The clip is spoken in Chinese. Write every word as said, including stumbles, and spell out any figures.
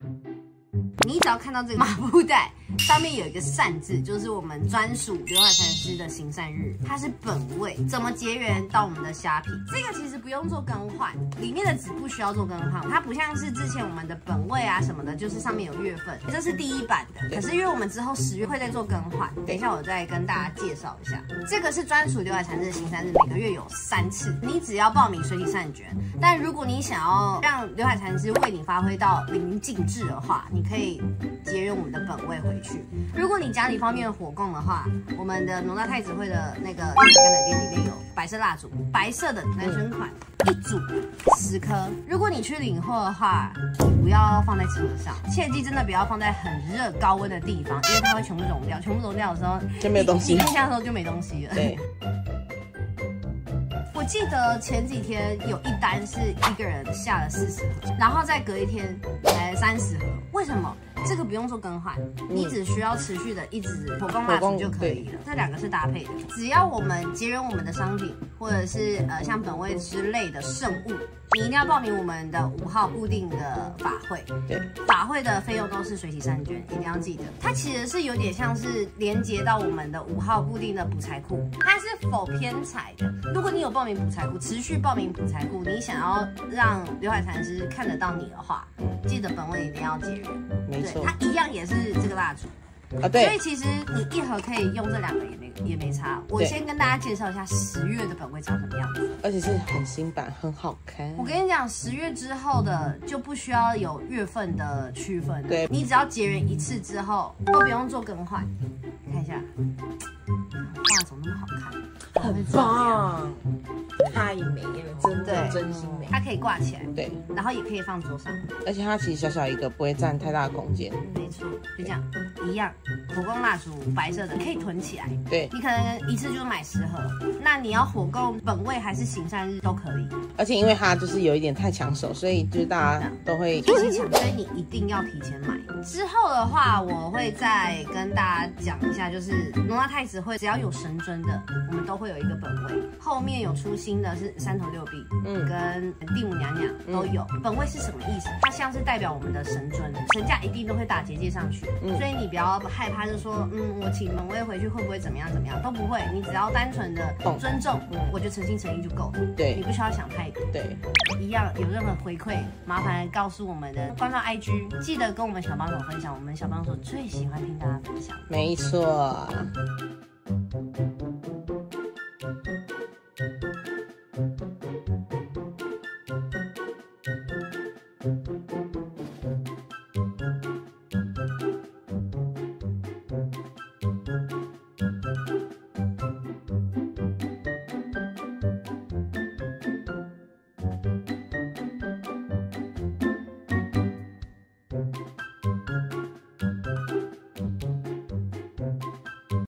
你只要看到这个麻布袋上面有一个善字，就是我们专属刘海禅师的行善日，它是本味。怎么结缘到我们的虾皮？这个其实不用做更换，里面的纸不需要做更换，它不像是之前我们的本味啊什么的，就是上面有月份，这是第一版的。可是因为我们之后十月会再做更换，等一下我再跟大家介绍一下。这个是专属刘海禅师的行善日，每个月有三次，你只要报名水体善卷。但如果你想要让刘海禅师为你发挥到淋漓尽致的话，你可以结缘我们的本味回去。如果你家里方便火供的话，我们的农大太子会的那个日本干奶店里面有白色蜡烛，白色的男生款，一组十颗。如果你去领货的话，你不要放在车上，切记真的不要放在很热高温的地方，因为它会全部融掉，全部融掉的时候就没有东西， 你下的时候就没东西了。 对。 我记得前几天有一单是一个人下了四十盒，然后再隔一天才三十盒。为什么？这个不用做更换，你只需要持续的一直火供蜡烛就可以了。这两个是搭配的，只要我们结缘我们的商品，或者是呃像本味之类的圣物，你一定要报名我们的五号固定的法会。 对， 法会的费用都是水洗三卷，一定要记得。它其实是有点像是连接到我们的五号固定的补财库，它是否偏财的。如果你有报名补财库，持续报名补财库，你想要让刘海禅师看得到你的话，记得本味一定要结缘。 没错， 它一样也是这个蜡烛。 啊，对， 所以其实你一盒可以用这两个也没也没差。我先跟大家介绍一下十月的本味长什么样子， 而且是很新版，很好看。 我跟你讲，十月之后的就不需要有月份的区分， 对， 你只要结缘一次之后都不用做更换。看一下，哇，怎么那么好看？ 很棒，太美了，真的真心美。 它可以挂起来， 对， 然后也可以放桌上， 而且它其实小小一个，不会占太大的空间。 没错，就这样一样。火供蜡烛白色的可以囤起来， 对， 你可能一次就买十盒，那你要火供本味还是行善日都可以。 而且因为它就是有一点太抢手，所以就是大家都会一起抢，所以你一定要提前买。之后的话，我会再跟大家讲一下，就是农大太子会只要有神尊的，我们都会有一个本味。后面有出新的是三头六臂，嗯，跟地母娘娘都有。嗯、本味是什么意思？它像是代表我们的神尊，神价一定都会打结界上去，嗯、所以你不要害怕，就说嗯，我请本味回去会不会怎么样怎么样都不会，你只要单纯的尊重，嗯、我觉得诚心诚意就够了。对，你不需要想太多。对，一样有任何回馈，麻烦告诉我们的官方 I G， 记得跟我们小帮手分享，我们小帮手最喜欢听大家分享。 没错。Thank you.